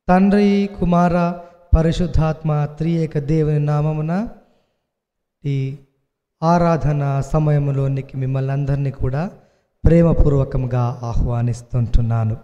తండ్రి, కుమార, పరిశుద్ధాత్మ త్రియేక దేవుని నామమున ఈ ఆరాధన సమయంలోనికి మిమ్మల్ని అందరినీ కూడా ప్రేమపూర్వకంగా ఆహ్వానిస్తుంటున్నాను.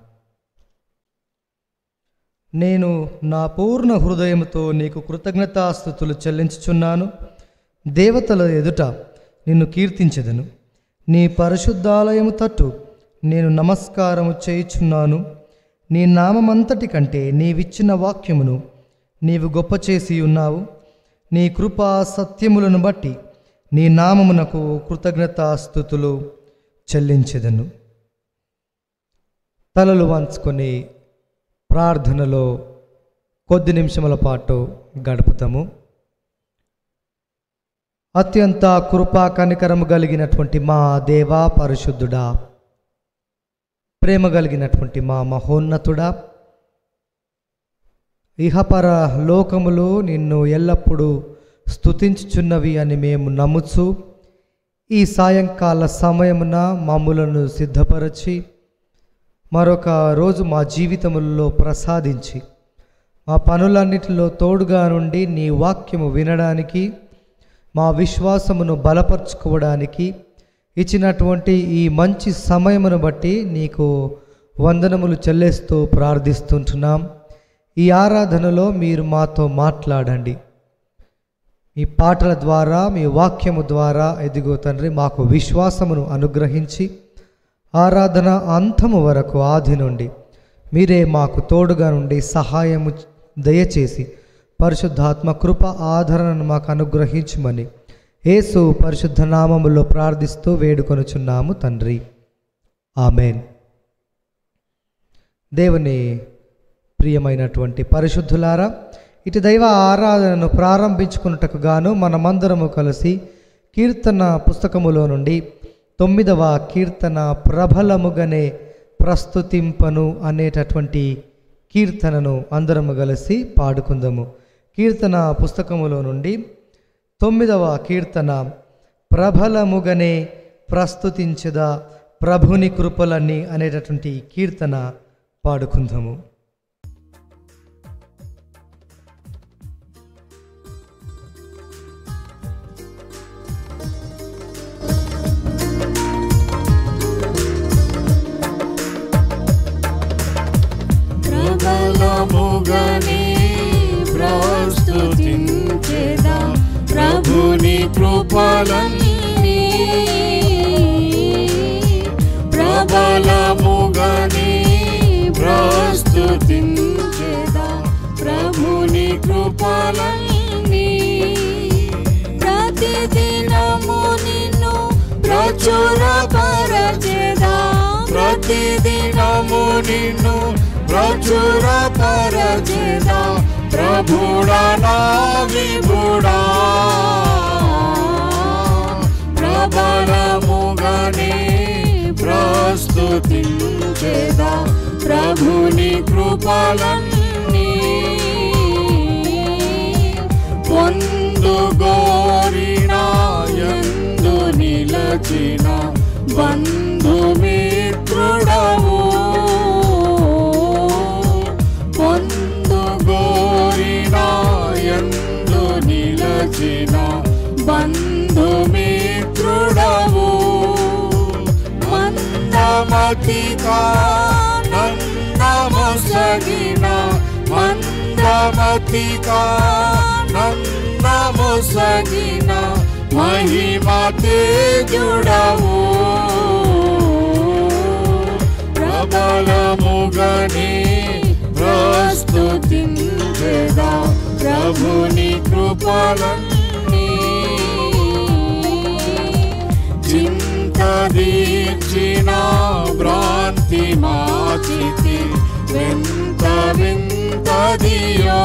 నేను నా పూర్ణ హృదయంతో నీకు కృతజ్ఞతాస్తుతులు చెల్లించుచున్నాను. దేవతల ఎదుట నిన్ను కీర్తించెదను. నీ పరిశుద్ధాలయము తట్టు నేను నమస్కారము చేయుచున్నాను. నీ నామమంతటి కంటే నీవిచ్చిన వాక్యమును నీవు గొప్ప చేసి ఉన్నావు. నీ కృపా సత్యములను బట్టి నీ నామమునకు కృతజ్ఞతాస్తుతులు చెల్లించెదను. తలలు వంచుకొని ప్రార్థనలో కొద్ది నిమిషముల పాటు గడుపుతాము. అత్యంత కృపా కనికరము కలిగినటువంటి మా దేవా, పరిశుద్ధుడా, ప్రేమ కలిగినటువంటి మా మహోన్నతుడా, ఇహపర లోకములు నిన్ను ఎల్లప్పుడూ స్తుతించుచున్నవి అని మేము నమ్ముచు ఈ సాయంకాల సమయమున మమ్ములను సిద్ధపరచి మరొక రోజు మా జీవితములలో ప్రసాదించి మా పనులన్నిటిలో తోడుగా నుండి నీ వాక్యము వినడానికి, మా విశ్వాసమును బలపరుచుకోవడానికి ఇచ్చినటువంటి ఈ మంచి సమయమును బట్టి నీకు వందనములు చెల్లిస్తూ ప్రార్థిస్తుంటున్నాం. ఈ ఆరాధనలో మీరు మాతో మాట్లాడండి. మీ పాటల ద్వారా, మీ వాక్యము ద్వారా ఎదిగో తండ్రి మాకు విశ్వాసమును అనుగ్రహించి ఆరాధన అంతము వరకు ఆది నుండి మీరే మాకు తోడుగా నుండి సహాయము దయచేసి పరిశుద్ధాత్మ కృప ఆదరణను మాకు అనుగ్రహించమని యేసు పరిశుద్ధ నామములో ప్రార్థిస్తూ వేడుకొనుచున్నాము తండ్రి, ఆమెన్. దేవుని ప్రియమైనటువంటి పరిశుద్ధులారా, ఇటు దైవ ఆరాధనను ప్రారంభించుకున్నటకు గాను మనమందరము కలిసి కీర్తన పుస్తకములో నుండి 9వ కీర్తన ప్రబలముగనే ప్రస్తుతింపను అనేటటువంటి కీర్తనను అందరము కలిసి పాడుకుందాము. కీర్తన పుస్తకములో నుండి 9వ కీర్తన ప్రబలముగనే ప్రస్తుతించదా ప్రభుని కృపలన్నీ అనేటటువంటి కీర్తన పాడుకుందాము. ప్రబలముగనే ప్రస్తుతించెదా ప్రభుని కృపలన్నీ. ప్రబలముగనే ప్రస్తుతించెదా ప్రభుని కృపలన్నీ. ప్రతిదినము నిన్ను ప్రచురపరచెదా, ప్రతిదినము నిన్ను ప్రచురపరచెదా ప్రభుడా నా విభుడా. ప్రబలముగనే ప్రస్తుతించెదా ప్రభుని కృపలన్నీ. పొందుగోరిన యందు నిలచిన బంధుమిత్రుడవు, పొందుగోరిన యందు నిలచిన బంధుమిత్రుడవు. మందమతిగా నందమొసగిన, మందమతిగా నందమొసగిన మహిమా తేజుడవు. ప్రబలముగనే ప్రస్తుతించెదా ప్రభుని కృపలన్నీ. చింతదీర్చిన భ్రాంతి మాచితి వింత వింతదియో.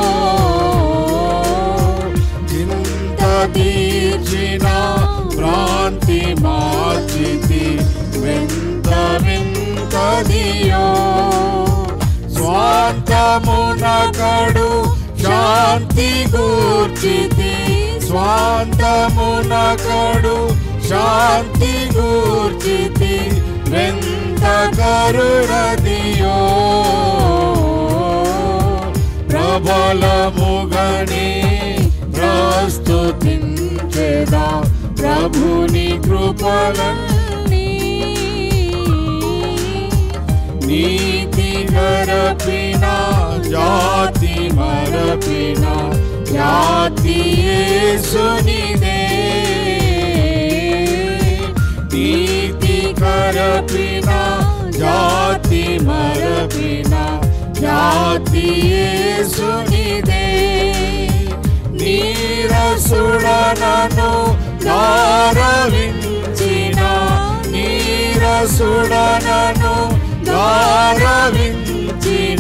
చింతదీర్చిన భ్రాంతి మాచితి వింత వింతదియో. స్వాంతమునకడు శాంతి గూర్చితి, స్వాంతమునకడు శాంతి గూర్చితి వింత కరుణదియో. ప్రబలముగని ప్రస్తుతించెదా ప్రభుని కృపలన్నీ నీతి గరపిన జాతి మరపిన జాతి యేసునిదే నీతి గరపిన జాతి మరపిన జాతి యేసునిదే నీరసుడనను గారవించిన నీరసుడనను గారవించిన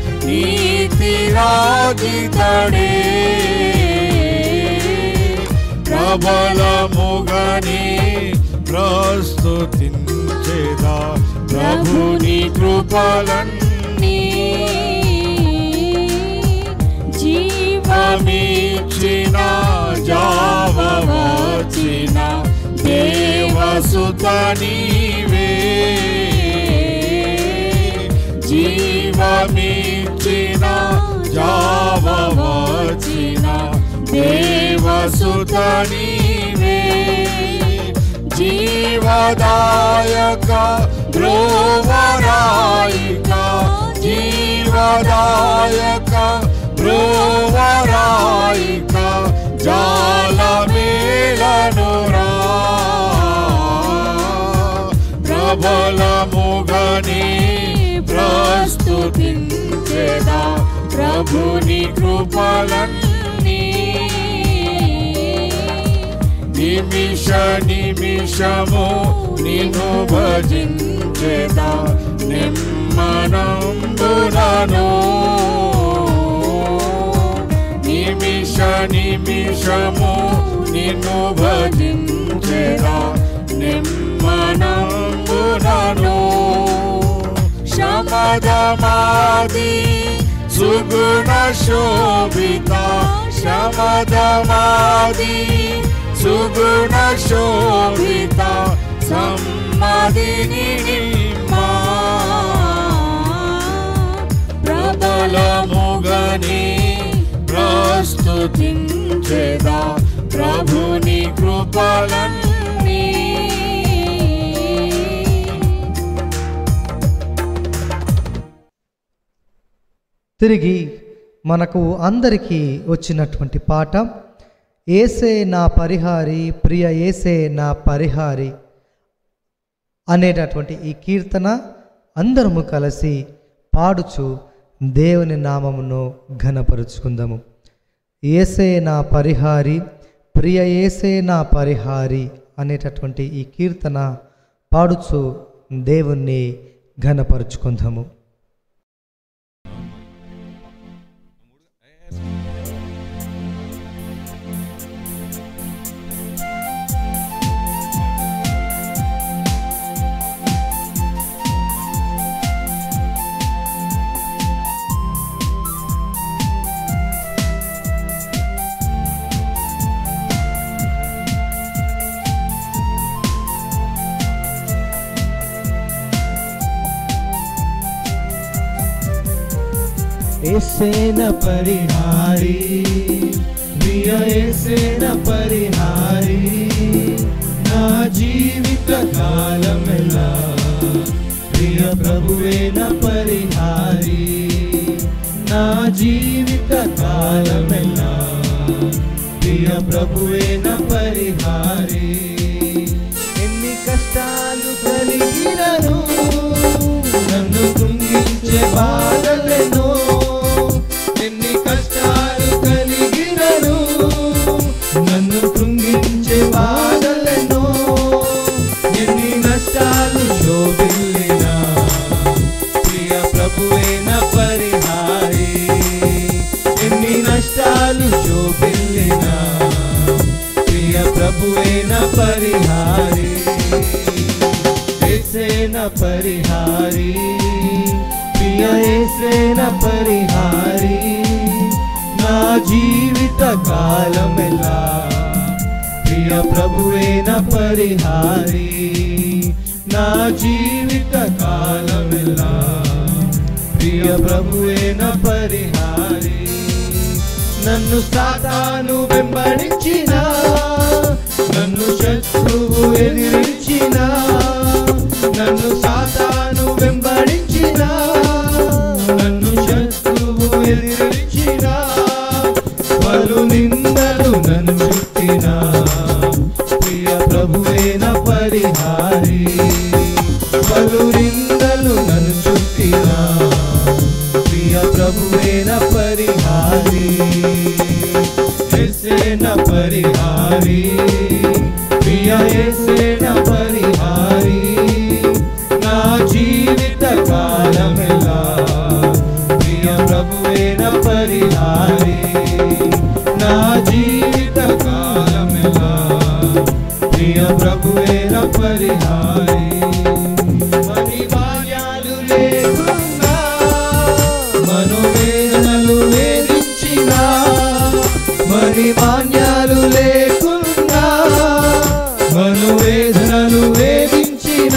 నీతిరాజితడే ప్రబలముగని ప్రస్తుతించెదా ప్రభుని కృపలన్నీ జీవమిచ్చిన జావవచిన దేవసుత నీవే జీవమిచ్చిన జావవచిన దేవసుత నీవే జీవదాయక బ్రోవరాయిక జీవదాయక బ్రోవరాయిక జాలమేలనురా ప్రబలముగని ప్రస్తుతించెదా ప్రభుని కృపలన్నీ నిమిష నిమిషము నిన్ను భజించెదా నిమ్మనంబునను నిమిష నిమిషము నిన్ను భజించెదా నిమ్మనంబునను శమదమాది సుగుణ శోభిత శమదమాది సుగుణ శోభిత సమ్మదిని నిమ్మా ప్రబలముగని ప్రస్తుతించెదా ప్రభుని కృపలన్నీ తిరిగి మనకు అందరికీ వచ్చినటువంటి పాట ఏసే నా పరిహారి ప్రియ ఏసే నా పరిహారి అనేటటువంటి ఈ కీర్తన అందరము కలిసి పాడుచు దేవుని నామమును ఘనపరుచుకుందాము. ఏసే నా పరిహారి ప్రియ ఏసే నా పరిహారి అనేటటువంటి ఈ కీర్తన పాడుచు దేవుణ్ణి ఘనపరుచుకుందాము. ऐसे न परिहारी प्रिय ऐसे न परिहारी ना जीवित कालमेला प्रिय प्रभुवे न परिहारी ना जीवित कालमेला प्रिय प्रभुवे न परिहारी ఎన్ని కష్టాలు కలిగినను నన్ను కృంగించే బాధలను ఎన్ని కష్టాలు కలిగినను నన్ను కృంగించే బాధలను ఎన్ని నష్టాలు శోభిల్లినా ప్రియ ప్రభువేన పరిహారి ఎన్ని నష్టాలు శోభిల్లినా ప్రియ ప్రభువేన పరిహారి ఏసేన పరిహారి ప్రియ ఏసేన పరిహారి నా జీవిత కాలమెల్లా ప్రియ ప్రభువేన పరిహారి నా జీవిత కాలమెల్లా ప్రియ ప్రభువేన పరిహారి నన్ను సాతాను వెంబడించిన, నన్ను శత్రువు ఎదిరించిన, నన్ను సాతాను వెంబడించిన, నన్ను శత్రువు ఎదిరించిన, పలు నిందలు నన్ను చుట్టిన, ప్రియ ప్రభువేన పరిహారి. పలు నిందలు నన్ను చుట్టిన, ప్రియ ప్రభువేన పరిహారి. యేసేన పరిహారి, ప్రియ యేసేన పరిహారి. నా జీవిత కాలమెల్లా ప్రియ ప్రభువేన పరిహారి. నా జీవిత కాలమెల్లా ప్రియ ప్రభువేన పరిహారి. మణిమాన్యాలు లేకున్నా, మనోవేదనలు వేధించిన, మణిమాన్యాలు లేకున్నా, మనోవేదనలు వేధించిన,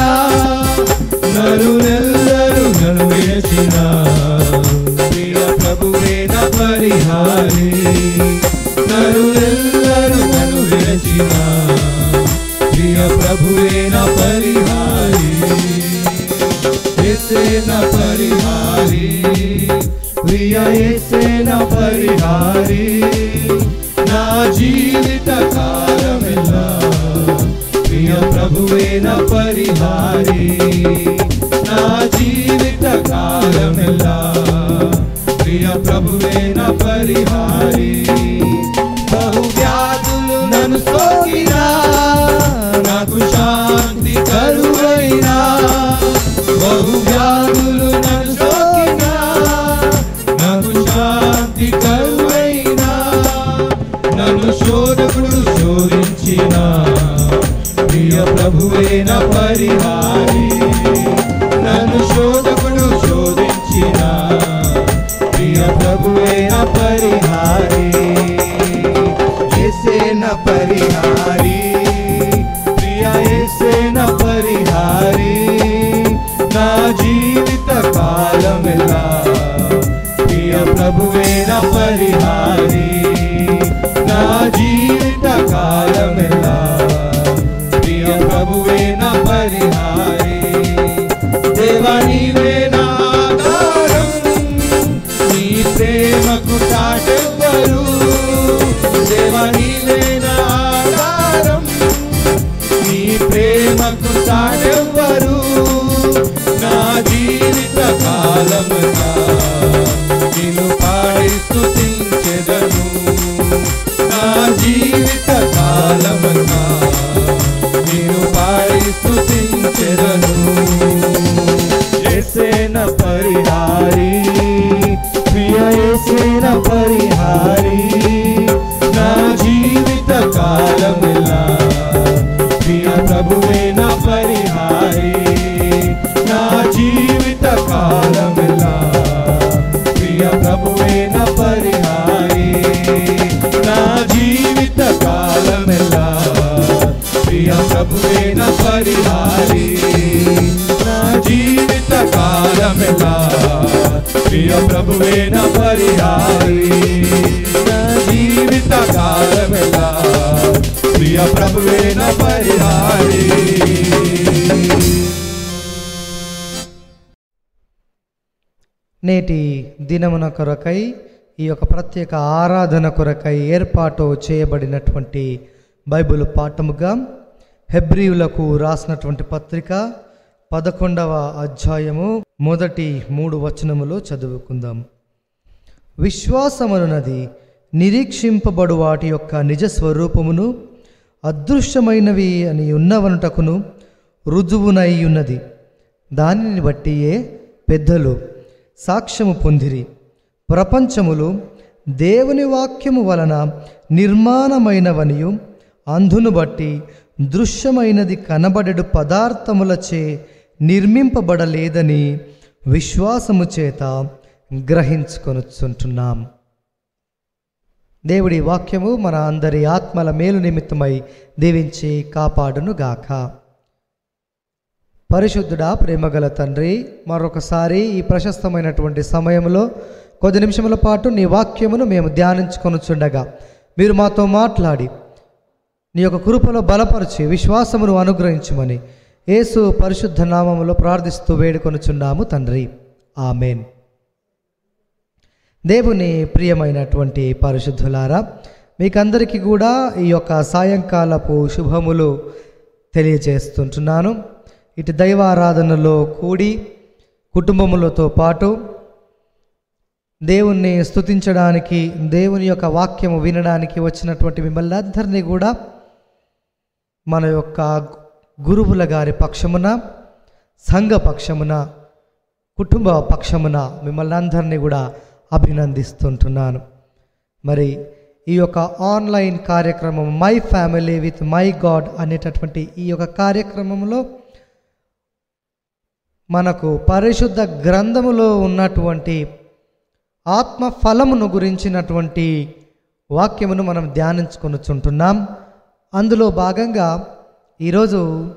నరులెల్లరూ నన్ను విడచిన, ప్రియ ప్రభువేన పరిహారి. నరులెల్లరూ నన్ను విడచిన, ప్రియ ప్రభువేన పరిహారి. యేసేన పరిహారి, ప్రియ యేసేన పరిహారి. నా జీవిత కాలమెల్లా ప్రియ ప్రభువేన పరిహారి. నా జీవిత కాలమెల్లా ప్రియ ప్రభువేన పరిహారి. బహువ్యాధులు నన్ను సోకినా, నాకు శాంతి కరువైనా, బహువ్యాధులు నన్ను సోకినా, నాకు శాంతి కరువైనా, నన్ను శోధకుడు శోధించిన, ప్రియ ప్రభువేన పరిహారి. నన్ను శోధకుడు శోధించిన, ప్రియ ప్రభువేన పరిహారి. యేసేన పరిహారి, ప్రియ యేసేన పరిహారి. నా జీవిత కాలమెల్లా ప్రియ ప్రభువేన పరిహారి. నా జీవిత కాలమెల్లా ప్రియ ప్రభువేన పరిహారి. దేవా నీవే నా ఆధారం, నీ ప్రేమకు సాటెవ్వరు. దేవా నీవే నా ఆధారం, నీ ప్రేమకు సాటెవ్వరు. నా జీవిత కాలమంతా నిన్ను పాడి స్తుతించెదను. నా జీవిత కాలమంతా నిన్ను పాడి స్తుతించెదను. యేసేన పరిహారి, ప్రియ యేసేన పరిహారి. నా జీవిత కాలమెల్లా ప్రియ ప్రభువేన పరిహారి. నా జీవిత కాలమెల్లా ప్రియ ప్రభువేన పరిహారి. నా జీవిత కాలమెల్లా ప్రియ ప్రభువేన పరిహారి. నా జీవిత కాలమెల్లా ప్రియ ప్రభువేన పరిహారి. నా జీవిత కాలమెల్లా ప్రియ ప్రభువేన పరిహారి. నేటి దినమున కొరకై, ఈ యొక్క ప్రత్యేక ఆరాధన కొరకై ఏర్పాటు చేయబడినటువంటి బైబిల్ పాఠముగా హెబ్రీయులకు రాసినటువంటి పత్రిక 11వ అధ్యాయము మొదటి 3 వచనములు చదువుకుందాం. విశ్వాసమనున్నది నిరీక్షింపబడు వాటి యొక్క నిజ స్వరూపమును, అదృశ్యమైనవి అని ఉన్నవనుటకును రుజువునై ఉన్నది. దానిని బట్టియే పెద్దలు సాక్ష్యము పొందిరి. ప్రపంచములు దేవుని వాక్యము వలన నిర్మాణమైనవనియు, అందును బట్టి దృశ్యమైనది కనబడెడు పదార్థములచే నిర్మింపబడలేదని విశ్వాసము చేత గ్రహించుకొనుచుంటున్నాం. దేవుడి వాక్యము మన అందరి ఆత్మల మేలు నిమిత్తమై దీవించి కాపాడునుగాక. పరిశుద్ధుడా, ప్రేమగల తండ్రి, మరొకసారి ఈ ప్రశస్తమైనటువంటి సమయంలో కొద్ది నిమిషముల పాటు నీ వాక్యమును మేము ధ్యానించుకొనుచుండగా మీరు మాతో మాట్లాడి నీ యొక్క కృపలో బలపరిచి విశ్వాసమును అనుగ్రహించమని యేసు పరిశుద్ధ నామములో ప్రార్థిస్తూ వేడుకొనుచున్నాము తండ్రి, ఆమేన్. దేవుని ప్రియమైనటువంటి పరిశుద్ధులారా, మీకందరికీ కూడా ఈ యొక్క సాయంకాలపు శుభములు తెలియజేస్తుంటున్నాను. ఇటు దైవారాధనలో కూడి కుటుంబములతో పాటు దేవుణ్ణి స్తుతించడానికి, దేవుని యొక్క వాక్యము వినడానికి వచ్చినటువంటి మిమ్మల్ని అందరినీ కూడా మన యొక్క గురువుల గారి పక్షమున, సంఘ పక్షమున, కుటుంబ పక్షమున మిమ్మల్ని అందరినీ కూడా అభినందిస్తుంటున్నాను. మరి ఈ యొక్క ఆన్లైన్ కార్యక్రమం my family with my God అనేటటువంటి ఈ యొక్క కార్యక్రమంలో మనకు పరిశుద్ధ గ్రంథములో ఉన్నటువంటి ఆత్మ ఫలమును గురించినటువంటి వాక్యమును మనం ధ్యానించుకొనుచుంటున్నాం. అందులో భాగంగా ఈరోజు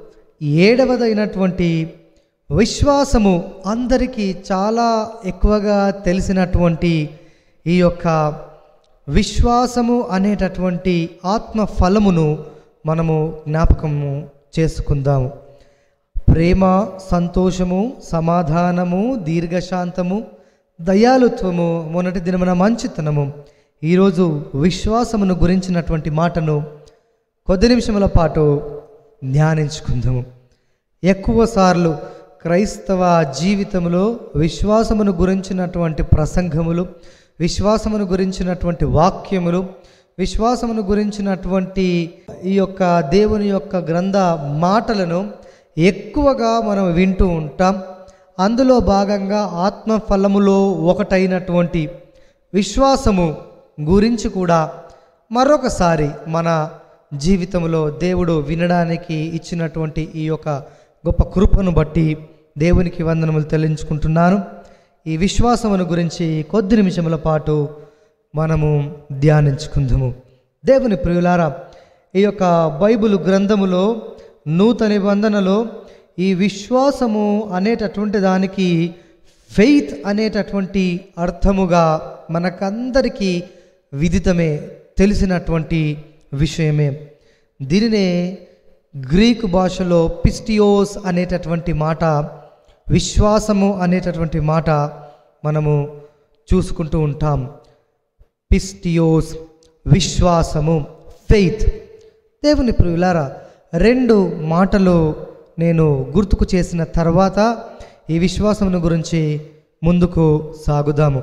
7వదైనటువంటి విశ్వాసము, అందరికీ చాలా ఎక్కువగా తెలిసినటువంటి ఈ యొక్క విశ్వాసము అనేటటువంటి ఆత్మ ఫలమును మనము జ్ఞాపకము చేసుకుందాము. ప్రేమ, సంతోషము, సమాధానము, దీర్ఘశాంతము, దయాలుత్వము, మొన్నటి దినమున మంచితనము. ఈరోజు విశ్వాసమును గురించినటువంటి మాటను కొద్ది నిమిషముల పాటు ధ్యానించుకుందాము. ఎక్కువసార్లు క్రైస్తవ జీవితంలో విశ్వాసమును గురించినటువంటి ప్రసంగములు, విశ్వాసమును గురించినటువంటి వాక్యములు, విశ్వాసమును గురించినటువంటి ఈ యొక్క దేవుని యొక్క గ్రంథ మాటలను ఎక్కువగా మనం వింటూ ఉంటాం. అందులో భాగంగా ఆత్మఫలములో ఒకటైనటువంటి విశ్వాసము గురించి కూడా మరొకసారి మన జీవితంలో దేవుడు వినడానికి ఇచ్చినటువంటి ఈ యొక్క గొప్ప కృపను బట్టి దేవునికి వందనములు చెల్లించుకుంటున్నాను. ఈ విశ్వాసమును గురించి కొద్ది నిమిషముల పాటు మనము ధ్యానించుకుందాము. దేవుని ప్రియులారా, ఈ యొక్క బైబిల్ గ్రంథములో నూతన నిబంధనలో ఈ విశ్వాసము అనేటటువంటి దానికి ఫెయిత్ అనేటటువంటి అర్థముగా మనకందరికీ విదితమే, తెలిసినటువంటి విషయమే. దీనినే గ్రీకు భాషలో పిస్టియోస్ అనేటటువంటి మాట, విశ్వాసము అనేటటువంటి మాట మనము చూసుకుంటూ ఉంటాం. పిస్టియోస్, విశ్వాసము, ఫెయిత్. దేవుని ప్రియులారా, 2 మాటలు నేను గుర్తుకు చేసిన తర్వాత ఈ విశ్వాసమును గురించి ముందుకు సాగుదాము.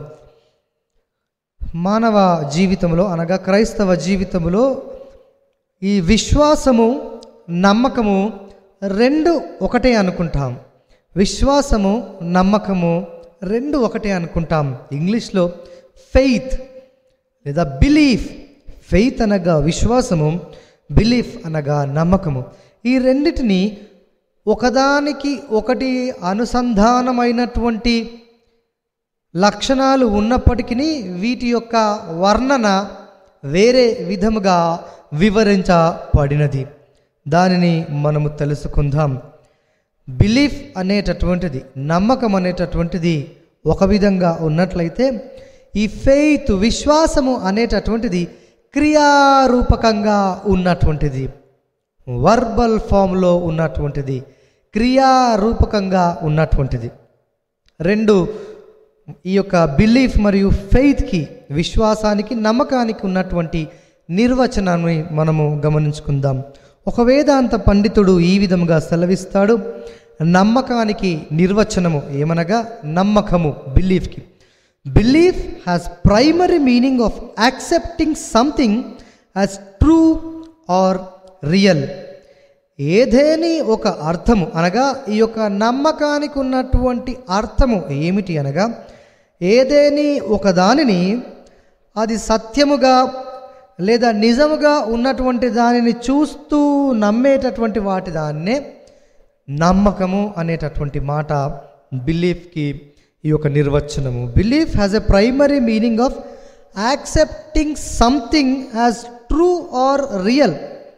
మానవ జీవితంలో అనగా క్రైస్తవ జీవితంలో ఈ విశ్వాసము, నమ్మకము 2 ఒకటే అనుకుంటాం. విశ్వాసము, నమ్మకము 2 ఒకటే అనుకుంటాం. ఇంగ్లీష్లో ఫెయిత్ లేదా బిలీఫ్. ఫెయిత్ అనగా విశ్వాసము, బిలీఫ్ అనగా నమ్మకము. ఈ రెండిటిని ఒకదానికి ఒకటి అనుసంధానమైనటువంటి లక్షణాలు ఉన్నప్పటికీ వీటి యొక్క వర్ణన వేరే విధముగా వివరించబడినది. దానిని మనము తెలుసుకుందాం. బిలీఫ్ అనేటటువంటిది, నమ్మకం అనేటటువంటిది ఒక విధంగా ఉన్నట్లయితే, ఈ ఫెయిత్, విశ్వాసము అనేటటువంటిది క్రియారూపకంగా ఉన్నటువంటిది, వర్బల్ ఫామ్లో ఉన్నటువంటిది, క్రియారూపకంగా ఉన్నటువంటిది. 2 ఈ యొక్క బిలీఫ్ మరియు ఫెయిత్కి, విశ్వాసానికి, నమ్మకానికి ఉన్నటువంటి నిర్వచనాన్ని మనము గమనించుకుందాం. ఒక వేదాంత పండితుడు ఈ విధముగా సెలవిస్తాడు. నమ్మకానికి నిర్వచనము ఏమనగా, నమ్మకము బిలీఫ్కి, belief has primary meaning of accepting something as true or real. ఏదేని ఒక అర్థము అనగా, ఈ యొక్క నమ్మకానికి ఉన్నటువంటి అర్థము ఏమిటి అనగా, ఏదేని ఒక దానిని అది సత్యముగా లేదా నిజముగా ఉన్నటువంటి దానిని చూస్తూ నమ్మేటటువంటి వాటి దాన్నే నమ్మకము అనేటటువంటి మాట బిలీఫ్కి ఈ యొక్క నిర్వచనము. Belief has a primary meaning of accepting something as true or real.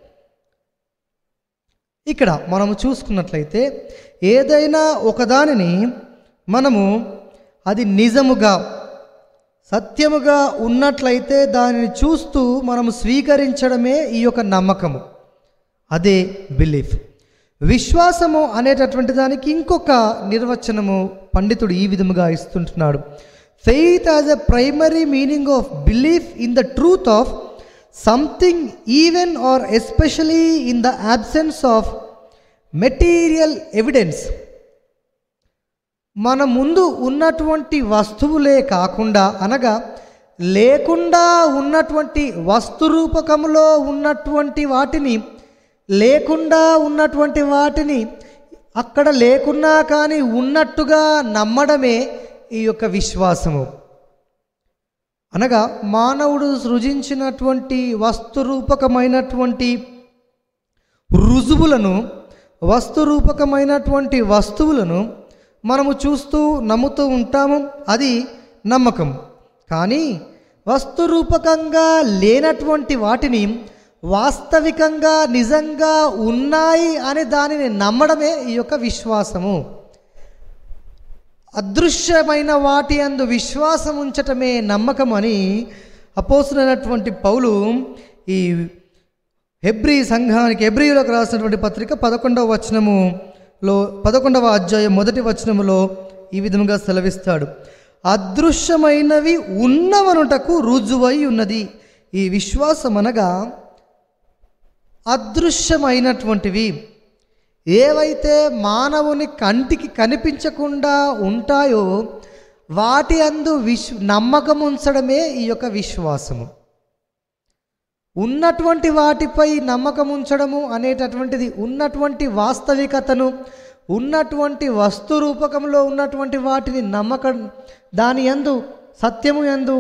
ఇక్కడ మనము చూసుకున్నట్లయితే, ఏదైనా ఒకదానిని మనము అది నిజముగా, సత్యముగా ఉన్నట్లయితే దానిని చూస్తూ మనం స్వీకరించడమే ఈ యొక్క నమ్మకము, అదే బిలీఫ్. విశ్వాసము అనేటటువంటి దానికి ఇంకొక నిర్వచనము పండితుడు ఈ విధముగా ఇస్తుంటున్నాడు. Faith as a primary meaning of belief in the truth of something even or especially in the absence of material evidence. మన ముందు ఉన్నటువంటి వస్తువులే కాకుండా, అనగా లేకుండా ఉన్నటువంటి వస్తు రూపకంలో ఉన్నటువంటి వాటిని, లేకుండా ఉన్నటువంటి వాటిని అక్కడ లేకున్నా కానీ ఉన్నట్టుగా నమ్మడమే ఈ యొక్క విశ్వాసము. అనగా మానవుడు సృజించినటువంటి వస్తు రూపకమైనటువంటి రుజువులను, వస్తు రూపకమైనటువంటి వస్తువులను మనము చూస్తూ నమ్ముతూ ఉంటాము, అది నమ్మకం. కానీ వస్తురూపకంగా లేనటువంటి వాటిని వాస్తవికంగా నిజంగా ఉన్నాయి అని దానిని నమ్మడమే ఈ యొక్క విశ్వాసము. అదృశ్యమైన వాటి యందు విశ్వాసం ఉంచటమే నమ్మకం అని అపోస్తలుడైనటువంటి పౌలు ఈ హెబ్రీ సంఘానికి, హెబ్రీయులకు రాసినటువంటి పత్రిక 11వ అధ్యాయం 1వ వచనములో ఈ విధముగా సెలవిస్తాడు. అదృశ్యమైనవి ఉన్నవనుటకు రుజువై ఉన్నది. ఈ విశ్వాసం అనగా అదృశ్యమైనటువంటివి ఏవైతే మానవుని కంటికి కనిపించకుండా ఉంటాయో వాటి అందు నమ్మకం ఉంచడమే ఈ యొక్క విశ్వాసము. ఉన్నటువంటి వాటిపై నమ్మకం ఉంచడము అనేటటువంటిది ఉన్నటువంటి వాస్తవికతను, ఉన్నటువంటి వస్తు రూపకంలో ఉన్నటువంటి వాటిని నమ్మకం, దాని యందు సత్యము యందు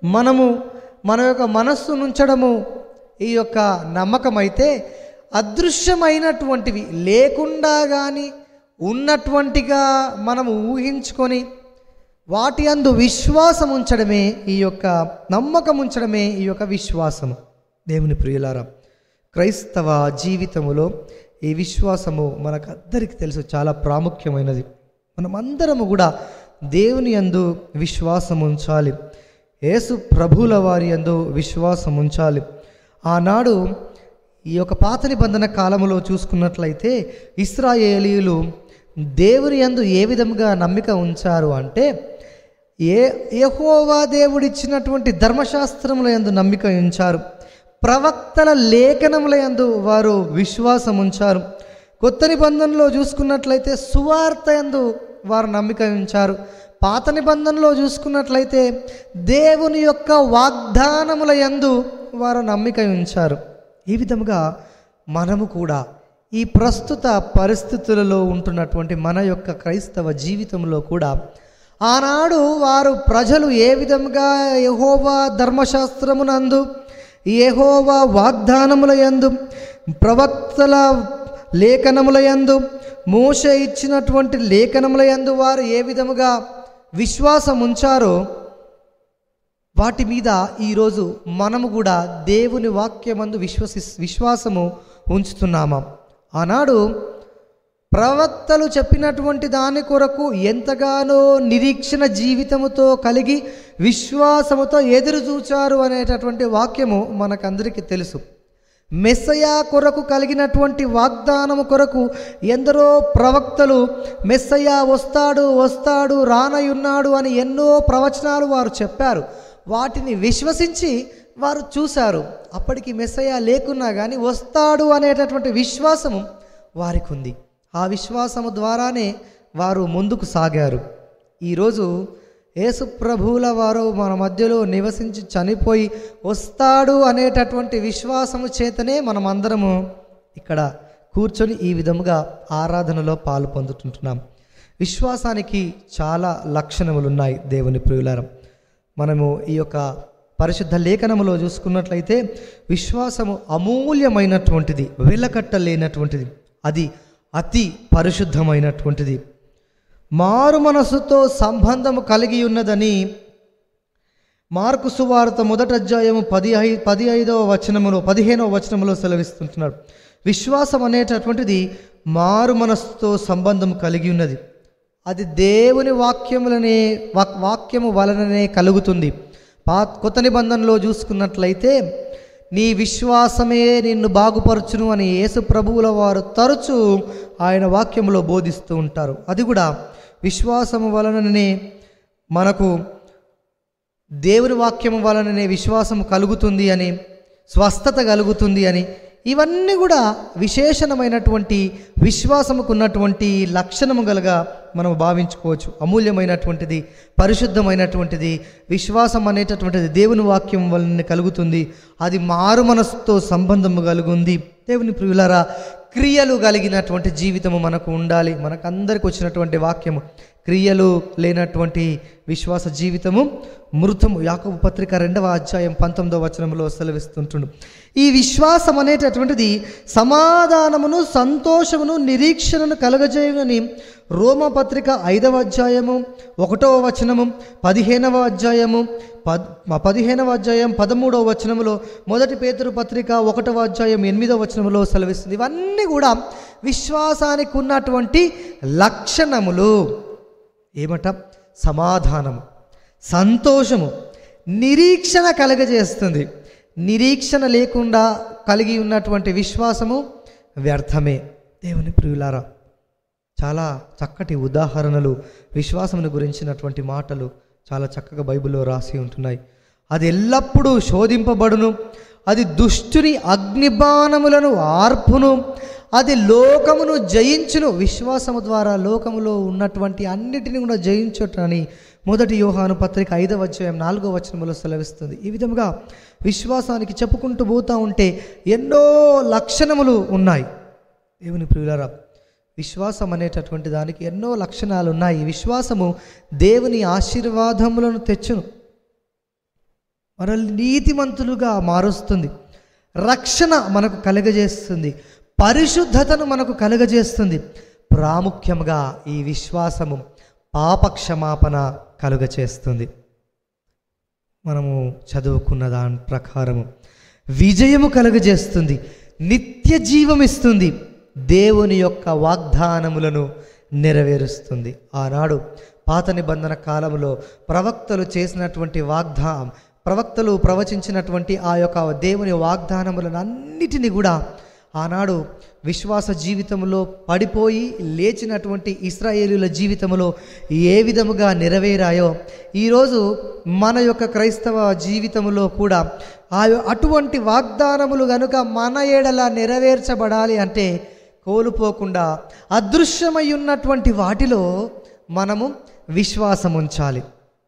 మన యొక్క మనస్సు నుంచడము ఈ యొక్క నమ్మకం అయితే, అదృశ్యమైనటువంటివి లేకుండా కానీ ఉన్నటువంటిగా మనము ఊహించుకొని వాటి యందు విశ్వాసం ఉంచడమే ఈ యొక్క నమ్మకం ఉంచడమే ఈ యొక్క విశ్వాసము. దేవుని ప్రియులారా, క్రైస్తవ జీవితములో ఈ విశ్వాసము మనకందరికీ తెలుసు, చాలా ప్రాముఖ్యమైనది. మనమందరము కూడా దేవుని యందు విశ్వాసం ఉంచాలి, యేసు ప్రభువుల వారి యందు విశ్వాసం ఉంచాలి. ఆనాడు ఈ యొక్క పాత నిబంధన కాలములో చూసుకున్నట్లయితే ఇశ్రాయేలీయులు దేవుని యందు ఏ విధంగా నమ్మిక ఉంచారు అంటే, యెహోవా దేవుడిచ్చినటువంటి ధర్మశాస్త్రముల యందు నమ్మిక ఉంచారు, ప్రవక్తల లేఖనముల యందు వారు విశ్వాసం ఉంచారు. కొత్త నిబంధనలో చూసుకున్నట్లయితే సువార్త యందు వారు నమ్మిక ఉంచారు. పాత నిబంధనలో చూసుకున్నట్లయితే దేవుని యొక్క వాగ్దానముల యందు వారు నమ్మిక ఉంచారు. ఈ విధముగా మనము కూడా ఈ ప్రస్తుత పరిస్థితులలో ఉంటున్నటువంటి మన యొక్క క్రైస్తవ జీవితంలో కూడా ఆనాడు వారు ప్రజలు ఏ విధంగా యెహోవా ధర్మశాస్త్రమునందు, యెహోవా వాగ్దానముల యందు, ప్రవక్తల లేఖనముల యందు, మోషే ఇచ్చినటువంటి లేఖనముల యందు వారు ఏ విధముగా విశ్వాసం ఉంచారో వాటి మీద ఈరోజు మనము కూడా దేవుని వాక్యమందు విశ్వాసము ఉంచుతున్నామా? ఆనాడు ప్రవక్తలు చెప్పినటువంటి దాని కొరకు ఎంతగానో నిరీక్షణ జీవితముతో కలిగి విశ్వాసముతో ఎదురు చూచారు అనేటటువంటి వాక్యము మనకందరికీ తెలుసు. మెస్సయా కొరకు కలిగినటువంటి వాగ్దానము కొరకు ఎందరో ప్రవక్తలు మెస్సయా వస్తాడు రానయున్నాడు అని ఎన్నో ప్రవచనాలు వారు చెప్పారు. వాటిని విశ్వసించి వారు చూశారు. అప్పటికి మెస్సయా లేకున్నా కానీ వస్తాడు అనేటటువంటి విశ్వాసము వారికి ఉంది. ఆ విశ్వాసము ద్వారానే వారు ముందుకు సాగారు. ఈరోజు యేసు ప్రభువుల వారు మన మధ్యలో నివసించి చనిపోయి వస్తాడు అనేటటువంటి విశ్వాసము చేతనే మనమందరము ఇక్కడ కూర్చొని ఈ విధముగా ఆరాధనలో పాలు పొందుతుంటున్నాం. విశ్వాసానికి చాలా లక్షణములు ఉన్నాయి దేవుని ప్రియులారా. మనము ఈ యొక్క పరిశుద్ధ లేఖనములో చూసుకున్నట్లయితే విశ్వాసము అమూల్యమైనటువంటిది, వెలకట్టలేనటువంటిది, అది అతి పరిశుద్ధమైనటువంటిది, మారు మనస్సుతో సంబంధము కలిగి ఉన్నదని మార్కు సువార్త 1వ అధ్యాయము 15వ వచనములో సెలవిస్తుంటున్నాడు. విశ్వాసం అనేటటువంటిది మారు మనస్సుతో సంబంధం కలిగి ఉన్నది. అది దేవుని వాక్యము వలననే కలుగుతుంది. కొత్త నిబంధనలో చూసుకున్నట్లయితే నీ విశ్వాసమే నిన్ను బాగుపరచును అని యేసు ప్రభువుల వారు తరచూ ఆయన వాక్యంలో బోధిస్తూ ఉంటారు. అది కూడా విశ్వాసము వలననే మనకు దేవుని వాక్యము వలననే విశ్వాసము కలుగుతుంది అని, స్వస్థత కలుగుతుంది అని, ఇవన్నీ కూడా విశేషణమైనటువంటి విశ్వాసముకు ఉన్నటువంటి లక్షణము గలగా మనం భావించుకోవచ్చు. అమూల్యమైనటువంటిది, పరిశుద్ధమైనటువంటిది విశ్వాసం అనేటటువంటిది దేవుని వాక్యం వలన కలుగుతుంది. అది మారు మనసుతో సంబంధము కలిగింది. దేవుని ప్రియులారా, క్రియలు కలిగినటువంటి జీవితము మనకు ఉండాలి. మనకందరికి వచ్చినటువంటి వాక్యము క్రియలు లేనటువంటి విశ్వాస జీవితము మృతము. యాకోబు పత్రిక 2వ అధ్యాయం 19వ వచనంలో సెలవిస్తుంటుడు. ఈ విశ్వాసం అనేటటువంటిది సమాధానమును, సంతోషమును, నిరీక్షణను కలగజేయునని రోమా పత్రిక 5వ అధ్యాయము 1వ వచనము, 15వ అధ్యాయము 13వ వచనములో, 1 పేతురు పత్రిక 1వ అధ్యాయం 8వ వచనములో సెలవిస్తుంది. ఇవన్నీ కూడా విశ్వాసానికి ఉన్నటువంటి లక్షణములు. ఏమట? సమాధానము, సంతోషము, నిరీక్షణ కలగజేస్తుంది. నిరీక్షణ లేకుండా కలిగి ఉన్నటువంటి విశ్వాసము వ్యర్థమే. దేవుని ప్రియులారా, చాలా చక్కటి ఉదాహరణలు విశ్వాసమును గురించినటువంటి మాటలు చాలా చక్కగా బైబిల్లో రాసి ఉంటున్నాయి. అది ఎల్లప్పుడూ శోధింపబడును, అది దుష్టుని అగ్నిబాణములను ఆర్పును, అది లోకమును జయించును. విశ్వాసము ద్వారా లోకములో ఉన్నటువంటి అన్నిటిని కూడా జయించుటని 1 యోహాను పత్రిక 5వ అధ్యాయం 4వ వచనములో సెలవిస్తుంది. ఈ విధముగా విశ్వాసానికి చెప్పుకుంటూ పోతూ ఉంటే ఎన్నో లక్షణములు ఉన్నాయి. దేవుని ప్రియులారా, విశ్వాసం అనేటటువంటి దానికి ఎన్నో లక్షణాలు ఉన్నాయి. విశ్వాసము దేవుని ఆశీర్వాదములను తెచ్చును, మనల్ని నీతిమంతులుగా మారుస్తుంది, రక్షణ మనకు కలుగజేస్తుంది, పరిశుద్ధతను మనకు కలుగజేస్తుంది. ప్రాముఖ్యంగా ఈ విశ్వాసము పాపక్షమాపణ కలుగజేస్తుంది. మనము చదువుకున్న దాని ప్రకారము విజయము కలుగజేస్తుంది, నిత్య జీవం ఇస్తుంది, దేవుని యొక్క వాగ్దానములను నెరవేరుస్తుంది. ఆనాడు పాత నిబంధన కాలంలో ప్రవక్తలు చేసినటువంటి ప్రవక్తలు ప్రవచించినటువంటి ఆ యొక్క దేవుని వాగ్దానములను అన్నిటినీ కూడా ఆనాడు విశ్వాస జీవితంలో పడిపోయి లేచినటువంటి ఇశ్రాయేలీయుల జీవితంలో ఏ విధముగా నెరవేరాయో ఈరోజు మన యొక్క క్రైస్తవ జీవితంలో కూడా అటువంటి వాగ్దానములు గనుక మన ఎడల నెరవేర్చబడాలి అంటే కోల్పోకుండా అదృశ్యమై ఉన్నటువంటి వాటిలో మనము విశ్వాసం ఉంచాలి.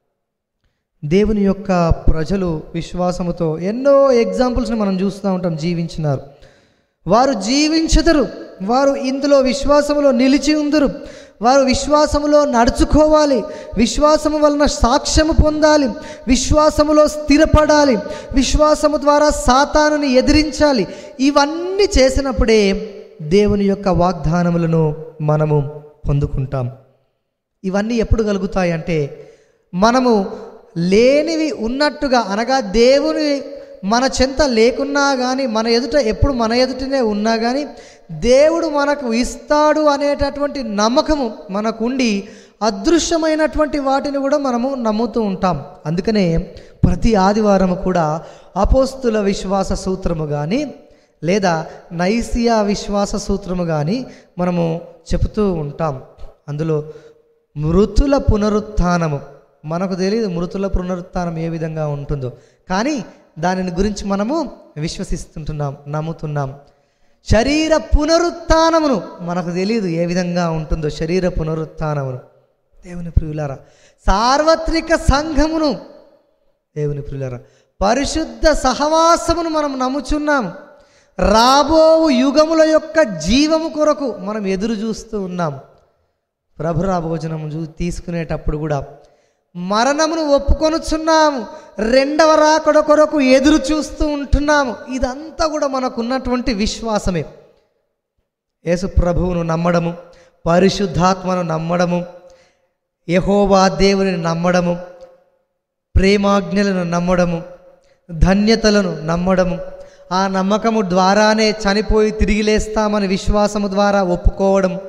దేవుని యొక్క ప్రజలు విశ్వాసముతో ఎన్నో ఎగ్జాంపుల్స్ని మనం చూస్తూ ఉంటాం. జీవించినారు, వారు జీవించెదరు, వారు ఇందులో విశ్వాసములో నిలిచి ఉందరు, వారు విశ్వాసములో నడుచుకోవాలి, విశ్వాసము వలన సాక్ష్యము పొందాలి, విశ్వాసములో స్థిరపడాలి, విశ్వాసము ద్వారా సాతానుని ఎదిరించాలి. ఇవన్నీ చేసినప్పుడే దేవుని యొక్క వాగ్దానములను మనము పొందుకుంటాం. ఇవన్నీ ఎప్పుడు కలుగుతాయి అంటే మనము లేనివి ఉన్నట్టుగా, అనగా దేవుని మన చెంత లేకున్నా కానీ మన ఎదుటనే ఉన్నా కానీ దేవుడు మనకు ఇస్తాడు అనేటటువంటి నమ్మకము మనకుండి అదృశ్యమైనటువంటి వాటిని కూడా మనము నమ్ముతూ ఉంటాం. అందుకనే ప్రతి ఆదివారం కూడా అపోస్తుల విశ్వాస సూత్రము కానీ లేదా నైసియా విశ్వాస సూత్రము కానీ మనము చెబుతూ ఉంటాం. అందులో మృతుల పునరుత్థానము, మనకు తెలియదు మృతుల పునరుత్థానం ఏ విధంగా ఉంటుందో, కానీ దానిని గురించి మనము విశ్వసిస్తుంటున్నాం, నమ్ముతున్నాం. శరీర పునరుత్థానమును మనకు తెలియదు ఏ విధంగా ఉంటుందో, శరీర పునరుత్థానమును. దేవుని ప్రియులారా, సార్వత్రిక సంఘమును, దేవుని ప్రియులారా, పరిశుద్ధ సహవాసమును మనం నమ్ముచున్నాము. రాబో యుగముల యొక్క జీవము కొరకు మనం ఎదురు చూస్తూ ఉన్నాం. ప్రభు రాభోజనము తీసుకునేటప్పుడు కూడా మరణమును ఒప్పుకొనుచున్నాము, రెండవ రాకడ కొరకు ఎదురు చూస్తూ ఉంటున్నాము. ఇదంతా కూడా మనకున్నటువంటి విశ్వాసమే. యేసు ప్రభువును నమ్మడము, పరిశుద్ధాత్మను నమ్మడము, యెహోవా దేవుని నమ్మడము, ప్రేమాజ్ఞలను నమ్మడము, ధన్యతలను నమ్మడము, ఆ నమ్మకము ద్వారానే చనిపోయి తిరిగి లేస్తామని విశ్వాసము ద్వారా ఒప్పుకోవడం,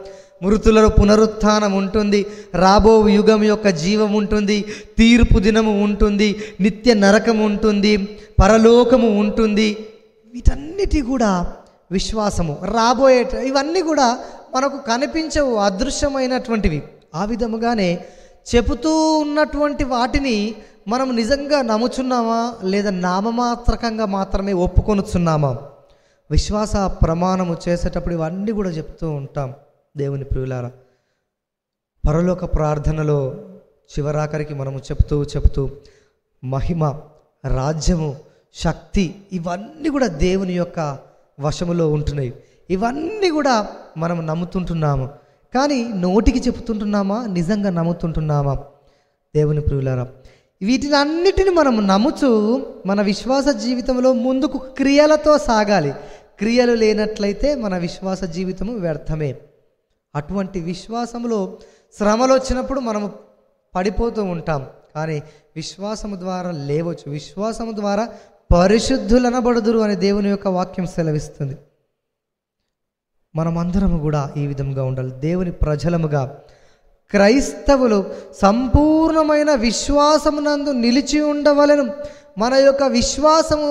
మృతులలో పునరుత్థానం ఉంటుంది, రాబో యుగం యొక్క జీవం ఉంటుంది, తీర్పు దినము ఉంటుంది, నిత్య నరకం ఉంటుంది, పరలోకము ఉంటుంది. వీటన్నిటి కూడా విశ్వాసము రాబోయే ఇవన్నీ కూడా మనకు కనిపించవు, అదృశ్యమైనటువంటివి. ఆ విధముగానే చెబుతూ ఉన్నటువంటి వాటిని మనం నిజంగా నమ్ముచున్నామా లేదా నామమాత్రకంగా మాత్రమే ఒప్పుకొనుచున్నామా? విశ్వాస ప్రమాణము చేసేటప్పుడు ఇవన్నీ కూడా చెప్తూ ఉంటాం. దేవుని ప్రియులారా, పరలోక ప్రార్థనలో చివరాఖరికి మనము చెప్తూ మహిమ, రాజ్యము, శక్తి ఇవన్నీ కూడా దేవుని యొక్క వశములో ఉంటున్నాయి. ఇవన్నీ కూడా మనం నమ్ముతుంటున్నాము, కానీ నోటికి చెప్తుంటున్నామా, నిజంగా నమ్ముతుంటున్నామా? దేవుని ప్రియులారా, వీటిని అన్నిటిని మనం నమ్ముచు మన విశ్వాస జీవితంలో ముందుకు క్రియలతో సాగాలి. క్రియలు లేనట్లయితే మన విశ్వాస జీవితము వ్యర్థమే. అటువంటి విశ్వాసములో శ్రమలు వచ్చినప్పుడు మనము పడిపోతూ ఉంటాం, కానీ విశ్వాసము ద్వారా లేవచ్చు. విశ్వాసము ద్వారా పరిశుద్ధులనబడుదురు అని దేవుని యొక్క వాక్యం సెలవిస్తుంది. మనమందరము కూడా ఈ విధంగా ఉండాలి. దేవుని ప్రజలముగా క్రైస్తవులు సంపూర్ణమైన విశ్వాసమునందు నిలిచి ఉండవలెను. మన యొక్క విశ్వాసము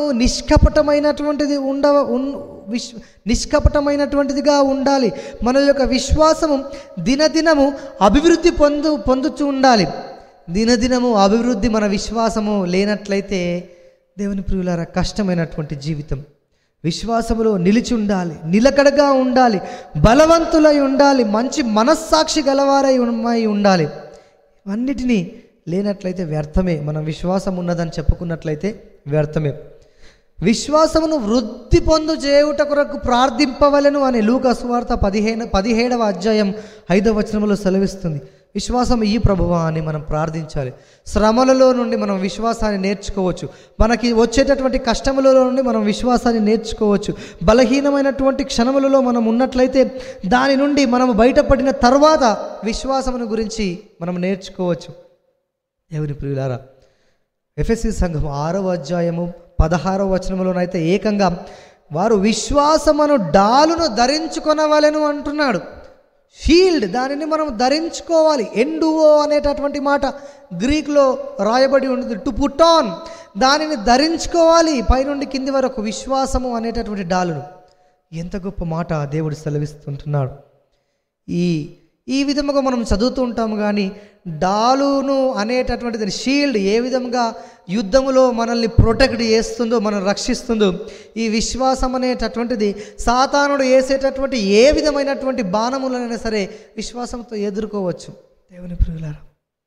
నిష్కపటమైనటువంటిదిగా ఉండాలి. మన యొక్క విశ్వాసము దినదినము అభివృద్ధి పొందుతూ ఉండాలి. దినదినము అభివృద్ధి మన విశ్వాసము లేనట్లయితే దేవుని ప్రియులారా కష్టమైనటువంటి జీవితం. విశ్వాసములో నిలిచి ఉండాలి, నిలకడగా ఉండాలి, బలవంతులై ఉండాలి, మంచి మనస్సాక్షి గలవారై ఉండాలి. అన్నిటినీ లేనట్లయితే వ్యర్థమే. మనం విశ్వాసం ఉన్నదని చెప్పుకున్నట్లయితే వ్యర్థమే. విశ్వాసమును వృద్ధి పొందు చేయుట కొరకు ప్రార్థింపవలెను అని లూకా సువార్త 17వ అధ్యాయం 5వ వచనములో సెలవిస్తుంది. విశ్వాసం ఈ ప్రభువా అని మనం ప్రార్థించాలి. శ్రమలలో నుండి మనం విశ్వాసాన్ని నేర్చుకోవచ్చు. మనకి వచ్చేటటువంటి కష్టములలో నుండి మనం విశ్వాసాన్ని నేర్చుకోవచ్చు. బలహీనమైనటువంటి క్షణములలో మనం ఉన్నట్లయితే దాని నుండి మనం బయటపడిన తర్వాత విశ్వాసమును గురించి మనం నేర్చుకోవచ్చు. దేవుని ప్రియులారా, ఎఫెసీ సంఘం 6వ అధ్యాయము 16వ వచనములోనైతే ఏకంగా వారు విశ్వాసమును డాలును ధరించుకొనవలెను అంటున్నాడు. షీల్డ్, దానిని మనం ధరించుకోవాలి. ఎండువో అనేటటువంటి మాట గ్రీక్లో రాయబడి ఉంటుంది, టు పుట్ ఆన్, దానిని ధరించుకోవాలి పైనుండి కింది వరకు, విశ్వాసము అనేటటువంటి డాలును. ఎంత గొప్ప మాట దేవుడు సెలవిస్తుంటున్నాడు. ఈ విధముగా మనం చదువుతూ ఉంటాము, కానీ డాలును అనేటటువంటిది షీల్డ్ ఏ విధంగా యుద్ధములో మనల్ని ప్రొటెక్ట్ చేస్తుందో, మనం రక్షిస్తుందో, ఈ విశ్వాసం అనేటటువంటిది సాతానుడు వేసేటటువంటి ఏ విధమైనటువంటి బాణములైనా సరే విశ్వాసంతో ఎదుర్కోవచ్చు. దేవుని ప్రియులారా,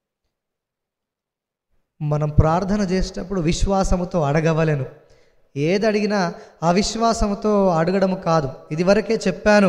మనం ప్రార్థన చేసేటప్పుడు విశ్వాసముతో అడగవలెను. ఏది అడిగినా అవిశ్వాసముతో అడగడము కాదు. ఇదివరకే చెప్పాను,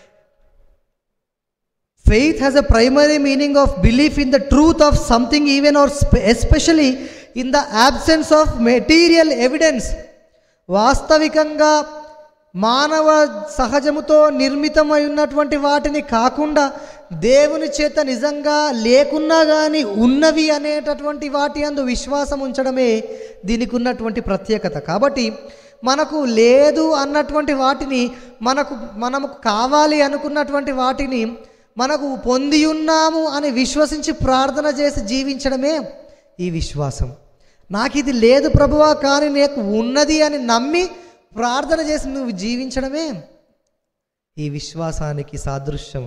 faith has a primary meaning of belief in the truth of something, even or especially in the absence of material evidence. వాస్తవికంగా మానవ సహజముతో నిర్మితమై ఉన్నటువంటి వాటిని కాకుండా దేవుని చేత నిజంగా లేకున్నా కానీ ఉన్నవి అనేటటువంటి వాటి యందు విశ్వాసం ఉంచడమే దీనికి ఉన్నటువంటి ప్రత్యేకత. కాబట్టి మనకు లేదు అన్నటువంటి వాటిని, మనకు కావాలి అనుకున్నటువంటి వాటిని మనకు పొంది ఉన్నాము అని విశ్వసించి ప్రార్థన చేసి జీవించడమే ఈ విశ్వాసం. నాకు ఇది లేదు ప్రభువా, కానీ నీకు ఉన్నది అని నమ్మి ప్రార్థన చేసి నువ్వు జీవించడమే ఈ విశ్వాసానికి సాదృశ్యం.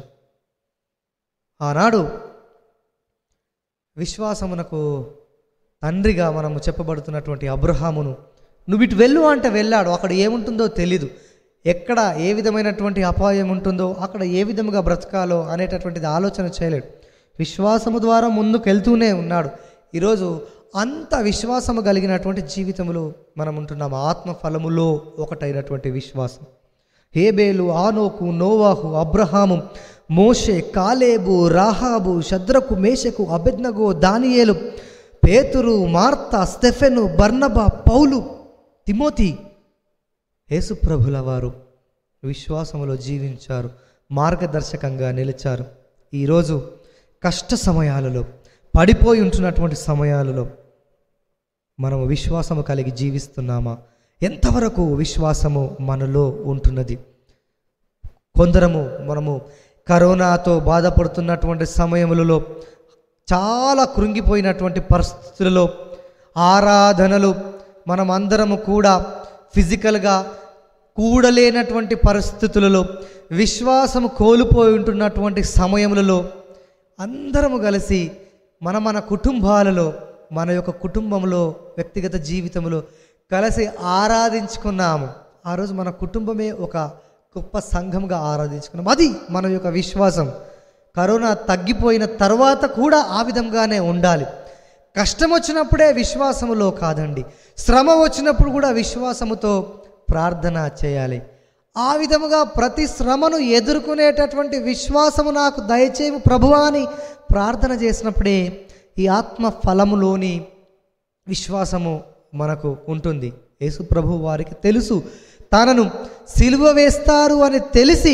ఆనాడు విశ్వాసమునకు తండ్రిగా మనము చెప్పబడుతున్నటువంటి అబ్రహామును నువ్వు ఇటు వెళ్ళు అంటే వెళ్ళాడు. అక్కడ ఏముంటుందో తెలీదు, ఎక్కడ ఏ విధమైనటువంటి అపాయం ఉంటుందో, అక్కడ ఏ విధముగా బ్రతకాలో అనేటటువంటిది ఆలోచన చేయలేడు. విశ్వాసము ద్వారా ముందుకు వెళ్తూనే ఉన్నాడు. ఈరోజు అంత విశ్వాసము కలిగినటువంటి జీవితంలో మనం ఉంటున్నాము. ఆత్మ ఫలములో ఒకటైనటువంటి విశ్వాసం. హేబేలు, ఆనోకు, నోవాహు, అబ్రహాము, మోషే, కాలేబు, రాహాబు, శద్రకు, మేషకు, అబెద్నగో, దానియేలు, పేతురు, మార్తా, స్టెఫెను, బర్నబా, పౌలు, తిమోతి, యేసుప్రభుల వారు విశ్వాసములో జీవించారు, మార్గదర్శకంగా నిలిచారు. ఈరోజు కష్ట సమయాలలో, పడిపోయి ఉంటున్నటువంటి సమయాలలో మనము విశ్వాసము కలిగి జీవిస్తున్నామా? ఎంతవరకు విశ్వాసము మనలో ఉంటున్నది? మనము కరోనాతో బాధపడుతున్నటువంటి సమయములలో, చాలా కృంగిపోయినటువంటి పరిస్థితులలో, ఆరాధనలు మనమందరము కూడా ఫిజికల్గా కూడలేనటువంటి పరిస్థితులలో, విశ్వాసము కోల్పోయి ఉంటున్నటువంటి సమయములలో అందరము కలిసి మన కుటుంబాలలో, మన యొక్క కుటుంబంలో, వ్యక్తిగత జీవితంలో కలిసి ఆరాధించుకున్నాము. ఆ రోజు మన కుటుంబమే ఒక గొప్ప సంఘంగా ఆరాధించుకున్నాం. అది మన యొక్క విశ్వాసం. కరోనా తగ్గిపోయిన తర్వాత కూడా ఆ విధంగానే ఉండాలి. కష్టం వచ్చినప్పుడే విశ్వాసములో కాదండి, శ్రమ వచ్చినప్పుడు కూడా విశ్వాసముతో ప్రార్థన చేయాలి. ఆ విధముగా ప్రతి శ్రమను ఎదుర్కొనేటటువంటి విశ్వాసము నాకు దయచేయము ప్రభువా అని ప్రార్థన చేసినప్పుడే ఈ ఆత్మ ఫలములోని విశ్వాసము మనకు ఉంటుంది. యేసు ప్రభు వారికి తెలుసు, తనను సిలువ వేస్తారు అని తెలిసి